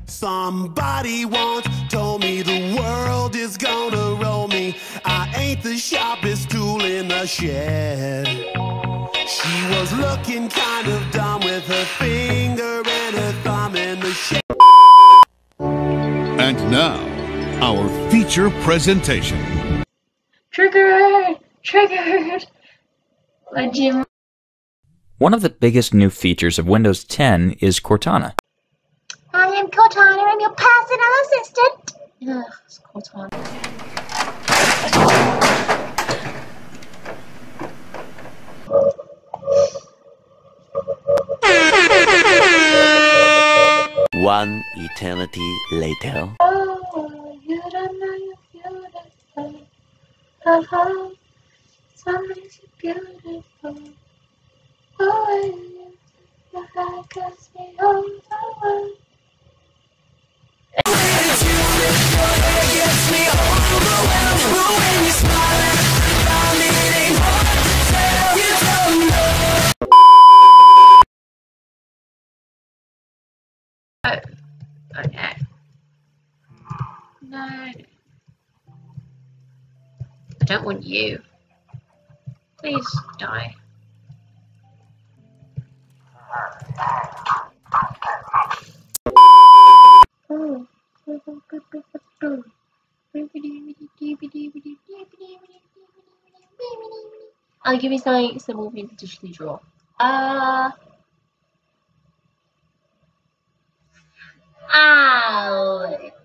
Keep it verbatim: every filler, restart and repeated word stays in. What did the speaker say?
Somebody once told me the world is gonna roll me. I ain't the sharpest tool in the shed. She was looking kind of dumb with her finger and her thumb in the shed. And now, our feature presentation. Triggered! Triggered! By Jim. One of the biggest new features of Windows ten is Cortana. I am Cortana, I'm your personal assistant! Ugh, it's Cortana. One eternity later. Oh, you don't know you're beautiful. Uh-huh. Somebody's beautiful. Oh, your hair gets me over. Oh, okay. No. I don't want you. Please die. Oh. I'll give you something simple for you to digitally draw. Uh. Ow!